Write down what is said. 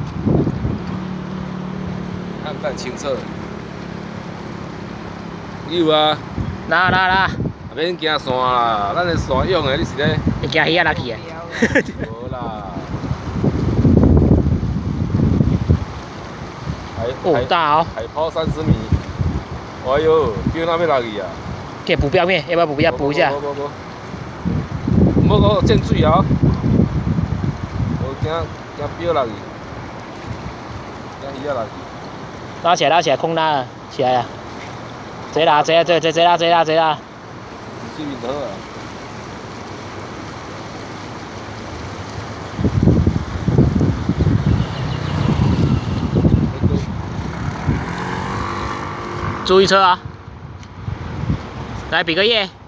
暗淡清澈。有啊。 啦。 免行山啦，咱的山用的，你是咧？ 会惊鱼仔落去啊？ 无啦。 哦，大哦。 海抛30米。哎呦，标那边落去啊！ 可以补标面，要不要补一下？ 唔好个见水啊！我惊标落去，惊鱼仔落去。 拉起来，空拉了，起来了。坐啦！ 水面好啊！ 注意车啊！来比个耶！